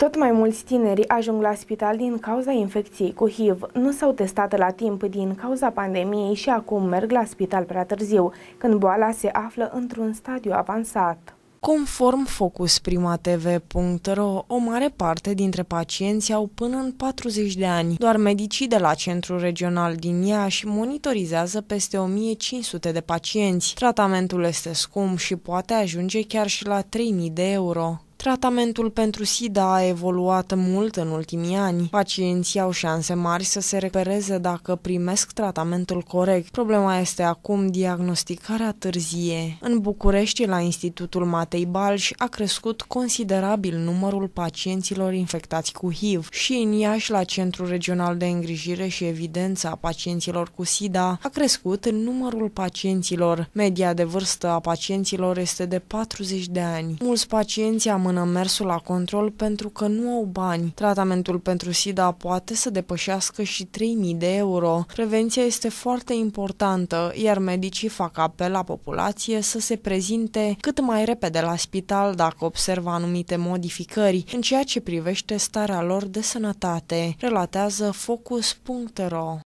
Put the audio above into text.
Tot mai mulți tineri ajung la spital din cauza infecției cu HIV. Nu s-au testat la timp din cauza pandemiei și acum merg la spital prea târziu, când boala se află într-un stadiu avansat. Conform FocusPrimaTV.ro, o mare parte dintre pacienți au până în 40 de ani. Doar medicii de la Centrul Regional din Iași monitorizează peste 1500 de pacienți. Tratamentul este scump și poate ajunge chiar și la 3000 de euro. Tratamentul pentru SIDA a evoluat mult în ultimii ani. Pacienții au șanse mari să se recupereze dacă primesc tratamentul corect. Problema este acum diagnosticarea târzie. În București, la Institutul Matei Balș, a crescut considerabil numărul pacienților infectați cu HIV. Și în Iași, la Centrul Regional de Îngrijire și Evidență a pacienților cu SIDA, a crescut numărul pacienților. Media de vârstă a pacienților este de 40 de ani. Mulți pacienți amână mersul la control pentru că nu au bani. Tratamentul pentru SIDA poate să depășească și 3000 de euro. Prevenția este foarte importantă, iar medicii fac apel la populație să se prezinte cât mai repede la spital dacă observă anumite modificări în ceea ce privește starea lor de sănătate, relatează Focus.ro.